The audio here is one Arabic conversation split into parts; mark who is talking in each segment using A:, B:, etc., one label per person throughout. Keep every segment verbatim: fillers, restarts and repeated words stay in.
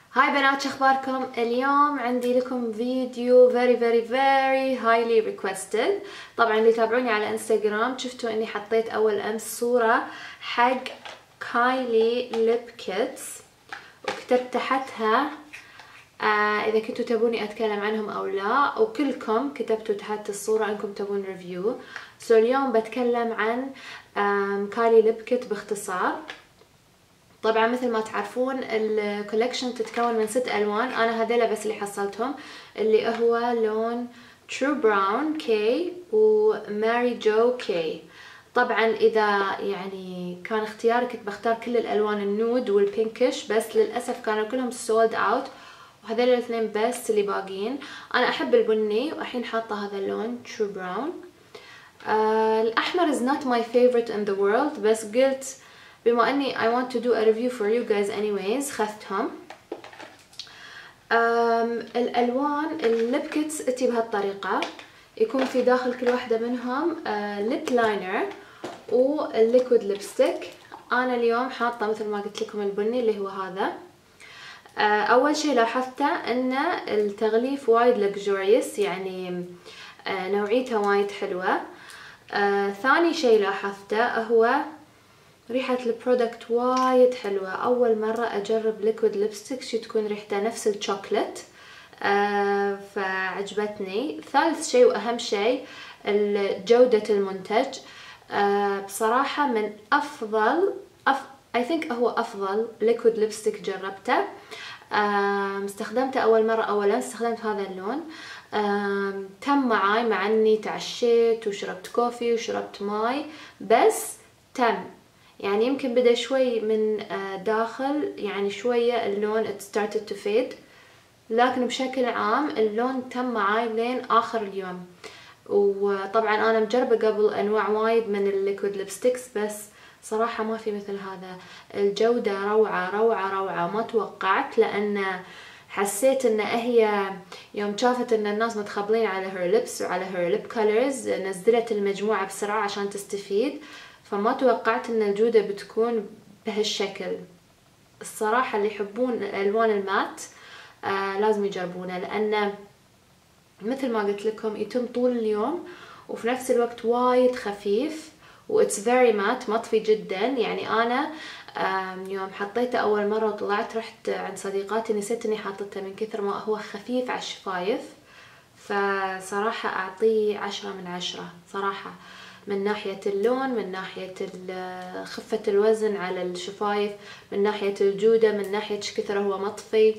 A: هاي بنات، شو اخباركم؟ اليوم عندي لكم فيديو very very very highly requested. طبعا اللي يتابعوني على انستغرام شفتوا اني حطيت اول امس صورة حق كايلي ليب كيتس وكتبت تحتها آه اذا كنتوا تبوني اتكلم عنهم او لا، وكلكم كتبتوا تحت الصورة انكم تبون ريفيو. سو اليوم بتكلم عن كايلي ليب كيت باختصار. طبعا مثل ما تعرفون الكولكشن تتكون من ست الوان، انا هذيلا بس اللي حصلتهم، اللي هو لون ترو براون كي وماري جو كي. طبعا اذا يعني كان اختياري كنت بختار كل الالوان النود والبينكش، بس للاسف كانوا كلهم سولد اوت وهذول الاثنين بس اللي باقيين. انا احب البني والحين حاطه هذا اللون ترو براون. آه الاحمر is not my favorite in the world، بس قلت بما اني I want to do a review for you guys anyways خذتهم. الالوان الليب كيتس اتي بهالطريقه، يكون في داخل كل واحده منهم ليب لاينر والليكويد ليبستيك. انا اليوم حاطه مثل ما قلت لكم البني اللي هو هذا. اول شيء لاحظته ان التغليف وايد لكجوريوس، يعني نوعيته وايد حلوه. ثاني شيء لاحظته هو ريحة البرودكت وايد حلوة. أول مرة أجرب ليكويد ليبستيك شي تكون ريحتها نفس الشوكلت، آه فعجبتني. ثالث شيء وأهم شيء جودة المنتج. آه بصراحة من أفضل أف... I think هو أفضل ليكويد ليبستيك جربته. آه استخدمته أول مرة، أولا استخدمت هذا اللون. آه تم معاي مع أني تعشيت وشربت كوفي وشربت ماي، بس تم يعني يمكن بدأ شوي من داخل، يعني شوية اللون it started to fade، لكن بشكل عام اللون تم معاي لين آخر اليوم. وطبعا أنا مجربة قبل أنواع وايد من الليكويد ليبستيكس، بس صراحة ما في مثل هذا. الجودة روعة روعة روعة، ما توقعت، لأن حسيت ان هي يوم شافت ان الناس متخبلين على her lips وعلى her lip colors نزلت المجموعة بسرعة عشان تستفيد، فما توقعت ان الجودة بتكون بهالشكل. الصراحة اللي يحبون الالوان المات آه لازم يجربونه، لان مثل ما قلت لكم يتم طول اليوم وفي نفس الوقت وايد خفيف و it's very matte، مطفي جدا. يعني انا يوم حطيته اول مرة وطلعت رحت عند صديقاتي نسيت اني حاطته من كثر ما هو خفيف على الشفايف. فصراحة اعطيه عشرة من عشرة صراحة، من ناحية اللون، من ناحية خفة الوزن على الشفايف، من ناحية الجودة، من ناحية ايش كثر هو مطفي.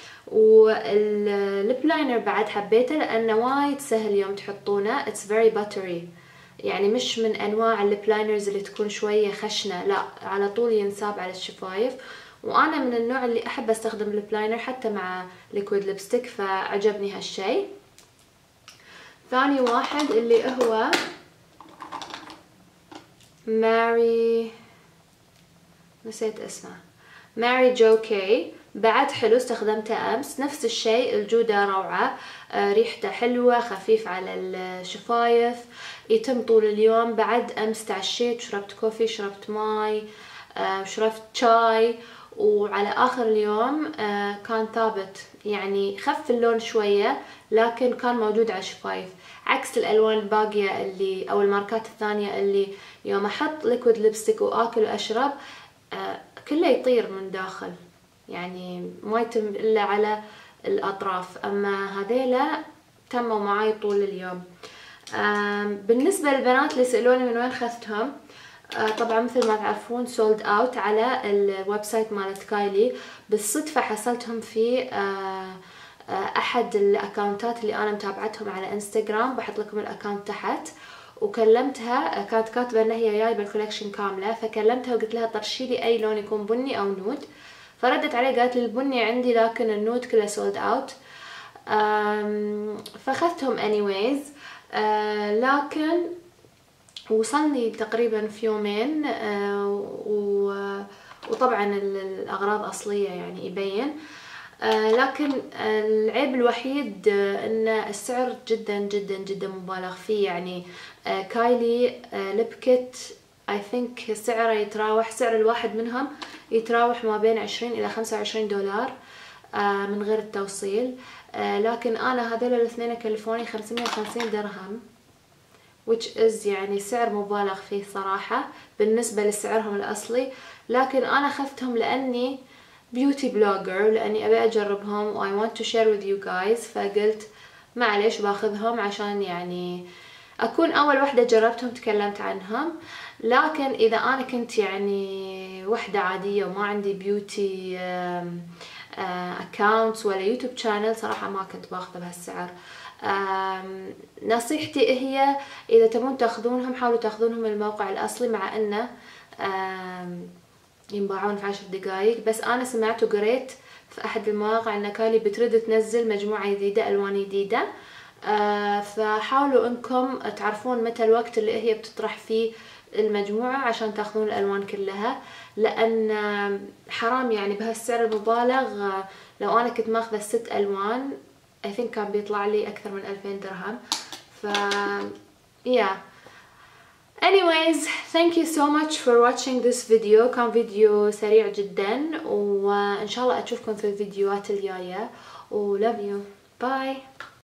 A: والليب لاينر بعد حبيته لانه وايد سهل يوم تحطونه، it's very buttery، يعني مش من انواع الليب لاينرز اللي تكون شوية خشنة، لا على طول ينساب على الشفايف. وانا من النوع اللي احب استخدم ليب لاينر حتى مع ليكويد ليبستيك، فعجبني هالشي. ثاني واحد اللي هو ماري، نسيت اسمه، ماري جو كي، بعد حلو، استخدمته امس. نفس الشيء، الجودة روعة، آه ريحته حلوة، خفيف على الشفايف، يتم طول اليوم. بعد امس تعشيت، شربت كوفي، شربت ماي، آه شربت شاي، وعلى اخر اليوم آه كان ثابت، يعني خف اللون شوية لكن كان موجود على الشفايف، عكس الالوان الباقية اللي او الماركات الثانية اللي يوم احط ليكويد ليبستيك واكل واشرب آه كله يطير من داخل، يعني ما يتم الا على الاطراف. اما هذيلا تموا معاي طول اليوم. بالنسبة للبنات اللي سألوني من وين خذتهم، طبعا مثل ما تعرفون سولد اوت على الويب سايت مالت كايلي. بالصدفة حصلتهم في احد الاكاونتات اللي انا متابعتهم على انستغرام، بحط لكم الاكاونت تحت، وكلمتها، كانت كاتبه ان هي جايبه الكولكشن كامله، فكلمتها وقلت لها طرشي لي اي لون يكون بني او نود، فردت علي قالت لي البني عندي لكن النود كله سولد اوت. فاخذتهم anyways. آه لكن وصلني تقريبا في يومين، آه وطبعا الاغراض اصليه يعني يبين، آه لكن العيب الوحيد آه ان السعر جدا جدا جدا مبالغ فيه. يعني آه كايلي آه ليب كيت I think سعره يتراوح، سعر الواحد منهم يتراوح ما بين عشرين الى خمسة وعشرين دولار. من غير التوصيل. لكن انا هذول الاثنين كلفوني خمسمية وخمسين درهم which is يعني سعر مبالغ فيه صراحة بالنسبة لسعرهم الأصلي. لكن أنا أخذتهم لأني بيوتي بلوجر، لأني أبي أجربهم و I want to share with you guys، فقلت معليش باخذهم عشان يعني أكون أول وحدة جربتهم تكلمت عنهم. لكن إذا أنا كنت يعني وحدة عادية وما عندي بيوتي أكاونتس ولا يوتيوب شانل صراحة ما كنت باخذ بهالسعر. نصيحتي هي إذا تبون تاخذونهم حاولوا تاخذونهم من الموقع الأصلي، مع أنه ينباعون في عشر دقايق. بس أنا سمعت وقريت في أحد المواقع أن كالي بترد تنزل مجموعة جديدة ألوان جديدة، فحاولوا أنكم تعرفون متى الوقت اللي هي بتطرح فيه المجموعة عشان تاخذون الألوان كلها، لأن حرام يعني بهالسعر المبالغ. لو أنا كنت ماخذة ست ألوان I think كان بيطلع لي أكثر من ألفين درهم. ف yeah anyways thank you so much for watching this video. كان فيديو سريع جدا، وإن شاء الله أشوفكم في الفيديوهات الجاية و love you bye.